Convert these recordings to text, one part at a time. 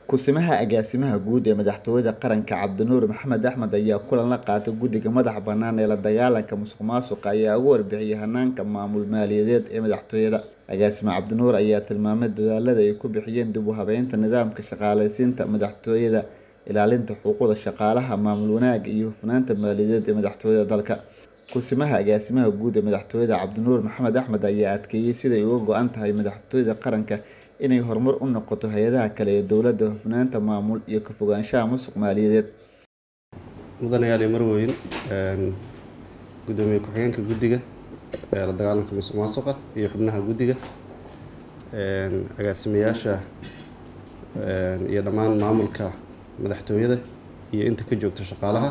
Kusimaha agaasimaha guud ee madaxtooyada qaranka Cabdinuur Maxamed Axmed ayaa kulan la qaatay guddiga madaxa bannaan ee la dagaalanka musuqmaasuqa ayaa uga warbixiyay hanaanka maamul maaliyadeed ee madaxtooyada. Agaasime Cabdinuur ayaa tilmaamay dadaalada ay ku bixiyeen dib u habeynta nidaamka shaqaaleysiinta madaxtooyada, ilaalinta xuquuqda shaqaalaha, maamul wanaagga iyo hufnaanta maaliyadeed ee madaxtooyada dalka. Kusimaha agaasimaha guud ee madaxtooyada Cabdinuur Maxamed Axmed ayaa adkeeyay sida ay uga go'an tahay madaxtooyada qaranka inay horumar u noqoto hay'adaha kale ee dowladda, hufnaanta maamul iyo ka fogaanshaha musuq maaliyadeed. mudanayaal marweyn gudoomiye ku-xigeenka guddiga la dagaalanka musuqmaasuqa iyo xubnaha guddiga agaasimayaasha iyo dhammaan maamulka madaxtooyada iyo inta ka joogta shaqaalaha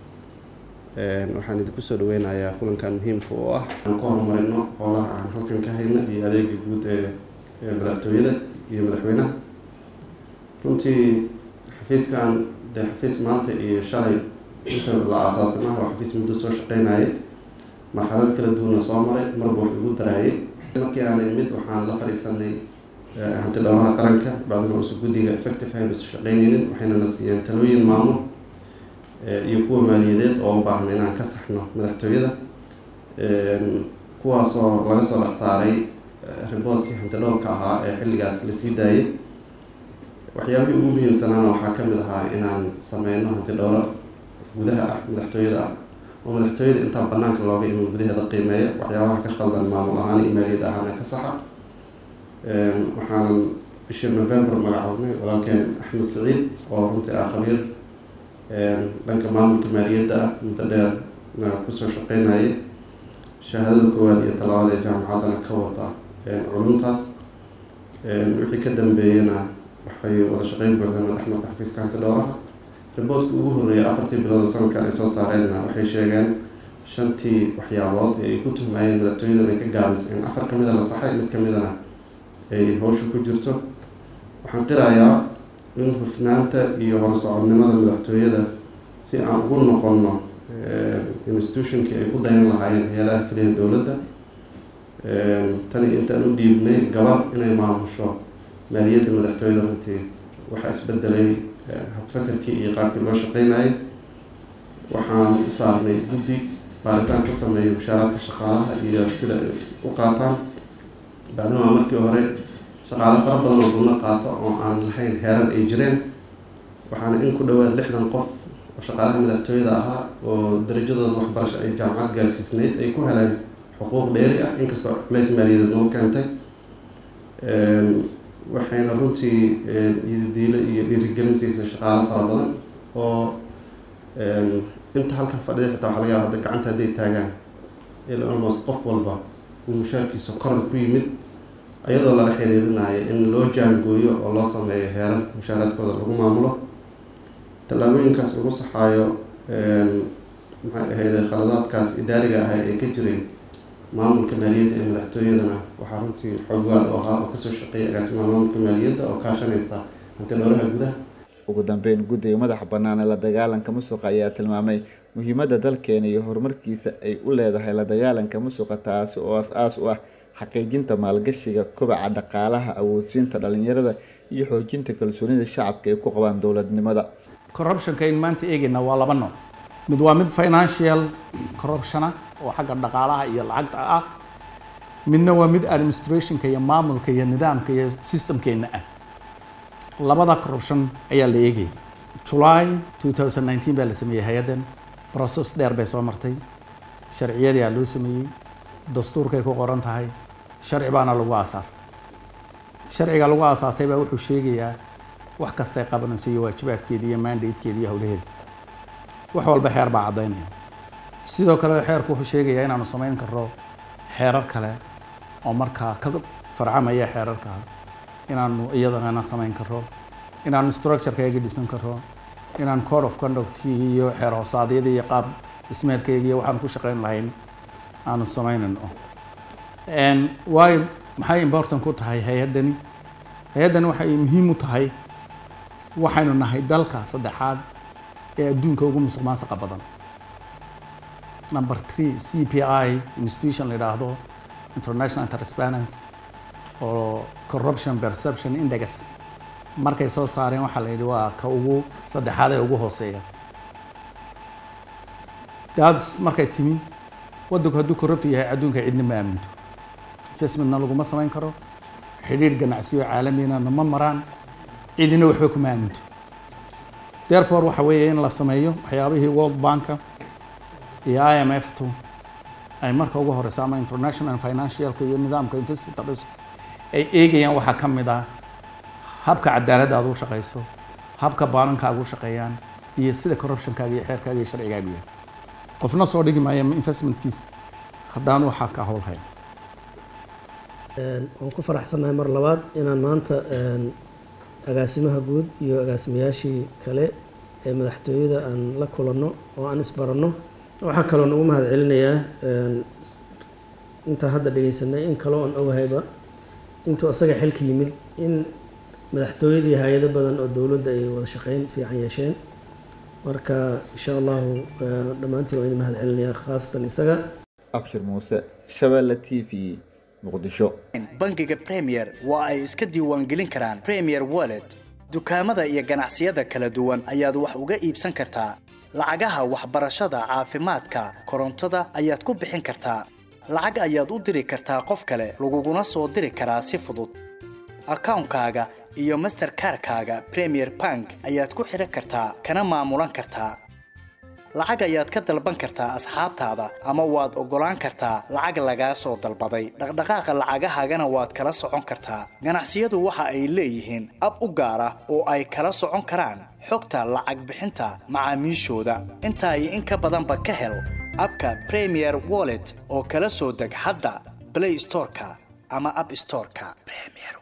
waxaan idinku soo dhaweynayaa kulankan muhiimka oo ah aan ku horumarino howlaha aan halkan ka hayno iyo adeega guud ee madaxtooyada iyo madaxweynaha. runtii xafiiskan xafiis maanta iyo shalay inta la aasaasana waa xafiis muddo soo shaqeynayay, marxalad kala duwan soo maray, marba wax ugu daraayay. markii aan imid waxaan la fadhiisanay hanti dhowraha qaranka bacdama uusan guddiga effective ahayn uusan shaqeynaynin, waxayna na siiyeen talooyin maamul iyo kuwa maaliyadeed oo u baahan inaan ka saxno madaxtooyada, kuwaasoo laga soo dhex saaray riboodkii hanti dhowrka ahaa ee xilligaas la sii daayay. waxyaabihii ugu muhiimsanaana waxaa ka mid ahaa inaan sameyno hanti dhowro gudaha ah madaxtooyada ah oo madaxtooyada intaa banaanka looga iman gudaheeda qiimeeya waxyaabaha ka khaldan maamul ahaan iyo maaliyad ahaana ka saxa. waxaan bishii November magacaabnay walaalkeen Axmed Saciid oo runtii ah khabiir dhanka maamulka maaliyadda ah muddo dheer kusoo shaqeynayay, shahaadada koowaad iyo talabaad ee jaamacaddana ka wata culumtaas. wixii ka dambeeyana waxay wada shaqeyn buuxdana dhexmarta xafiiska hanti dhowraha. riboodkii ugu horreeyay 4 bilood sanadkan ay soo saareenna waxay sheegeen 5 waxyaabood ee ay ku tuhmayeen madaxtooyada inay ka gaabisay in 4 ka mid a la saxay, mid ka midana ay hawsha ku jirto. waxaan qirayaa in hufnaanta iyo horsocodnimada madaxtooyada si aan ugu noqono institutionkii ay ku dayan lahaayeen hay'adaha kaliya dowladda, tani intaan u dhiibnay gabar inay maamusho maaliyadda madaxtooyada. runtii waxaa isbedelay habfakarkii iyo qaabkii loo shaqeynayay. waxaan u saarnay guddi baaritaan ku sameeya mushaaraadka shaqaalaha iyo sida ay u qaataan, bacdama markii hore shaqaale fara badan oo dulna qaato oo aan lahayn heerar ay jireen. waxaana in ku dhawaad 60 qof oo shaqaalaha madaxtooyada ahaa oo darajadooda waxbarasho ay jaamacad gaarsiisnayd ay ku heleen xuquuq dheeri ah inkastoo culays maaliyadeed nagu keentay. waxayna runtii diilo iyo dhiirigelin siisay shaqaale fara badan oo inta halkan fadhida xitaa waxaa laga yaabaa hadda gacanta hadday taagaan ilaa almost qof walba uu mushaarkiisa koror ku yimid, ayadoo lala xiriirinayo in loo jaangooyo oo loo sameeyo heerar mushaaraadkooda lagu maamulo. tallaabooyinkaas lagu saxaayo maxay ahayd khaladaadkaas idaariga ah ee ka jiray maamulka maaliyadda ee madaxtooyadana waxaa runtii xoggaal u ahaa oo kasoo shaqeeya agaasimaha maamulka maaliyadda oo kaashanaysa hanti dhowraha gudaha. ugu dambeyn, guddiga madaxa bannaan ee la dagaalanka musuqa ayaa tilmaamay muhiimadda dalkeena iyo horumarkiisa ay u leedahay la dagaalanka musuqa, taasi oo aas u ah xaqiijinta maalgashiga, kobaca dhaqaalaha, awoodsiinta dhalinyarada iyo xoojinta kalsoonida shacabka ay ku qabaan dowladnimada. corruptionka in maanta eegayna waa laba nooc. mid waa mid financial corruption oo xagga dhaqaalaha iyo lacagta ah, midna waa mid administrationka iyo maamulka iyo nidaamka iyo systemkeena ah. labada corruption ayaa la eegay. July 2019 baa la sameeyay hay'adan, process dheer bay soo martay, sharciyada ayaa loo sameeyay, dastuurkay ku qoran tahay, sharci baana lagu aasaasay. sharciga lagu aasaasay baa wuxuu sheegayaa wax kasta ay qabanayso iyo waajibaadkeeda iyo mandatekeeda iyo hawlaheeda. wax walba xeer baa caddaynaya. sidoo kale xeerku wuxuu sheegayaa inaanu samayn karno xeerar kale oo markaa ka farcamaya xeerarka, inaanu iyadana samayn karno, inaanu structure-kayga dhisan karno, inaan code of conduct iyo xeer hoosaadyada iyo qaab dhismeedkayga iyo waxaan ku shaqeyn lahayn aanu samaynayno. why maxay important ku tahay hay'adani? hay'adani waxay muhiim u tahay waxaynu nahay dalka saddexaad ee adduunka ugu musuqmaasuqa badan. number 3 CPI institution la yiraahdo International Transparency or Corruption Perception Index markay soo saareen waxaa la yidhi waa ka ugu saddexaad ee ugu hooseeya daadis markay timi waddanku hadduu korrupta yahay adduunka cidna ma aaminto investmentna laguma samayn karo xidhiidh ganacsiyo caalamiina ma maraan cidina waxba kuma aaminto therefore waxa weeye in la sameeyo waxyaabihii World Bank iyo IMF-tu ay marka ugu horeysa ama international financial iyo nidaamka investment risk ay eegayaan waxa ka mid ah habka cadaaladda aad u shaqeyso habka baankaaga u shaqeeyaan iyo sida corruption-kaaga iyo xeerkaaga iyo sharcigaaga yahay qofna soo dhigi maayo investment-kiisa haddaan waxa ka howlhayn waan ku faraxsanahay mar labaad inaan maanta agaasimaha guud iyo agaasimayaashii kale ee madaxtooyada aan la kulanno oo aan isbaranno waxaa kaloo nagu mahad celinayaa inta hadda dhageysanay in kaloo aan ogahayba intuu asaga xilka yimid in madaxtooyadii hay'ado badan oo dowladda ay wada shaqeyn fiican yeesheen marka insha Allah dhamaantiin waan mahad celinayaa khaasatan isaga Abshir Muuse Shabeelle TV Muqdisho bangiga Premier waa ay iska diiwaan gelin karaan Premier Wallet dukaamada iyo ganacsiyada kala duwan ayaad wax uga iibsan kartaa lacagaha waxbarashada caafimaadka korontada ayaad ku bixin kartaa lacag ayaad u diri kartaa qof kale laguguna soo diri karaa si fudud account-kaaga iyo Mastercard-kaaga Premier Bank ayaad ku xiran kartaa kana maamulan kartaa lacag ayaad ka dalban kartaa asxaabtaada ama waad ogolaan kartaa lacag laga soo dalbaday dhaqdhaqaaqa lacagahaagana waad kala socon kartaa ganacsiyadu waxa ay leeyihiin ab u gaar ah oo ay kala socon karaan xogta lacag bixinta macaamiishooda inta ay in ka badanba ka hel abka Premier Wallet oo kala soo deg hadda Play Store-ka ama App Store-ka Premier